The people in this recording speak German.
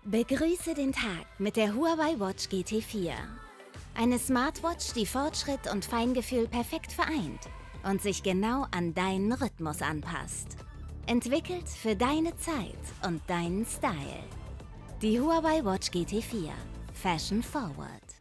Begrüße den Tag mit der Huawei Watch GT4. Eine Smartwatch, die Fortschritt und Feingefühl perfekt vereint und sich genau an deinen Rhythmus anpasst. Entwickelt für deine Zeit und deinen Style. Die Huawei Watch GT4. Fashion Forward.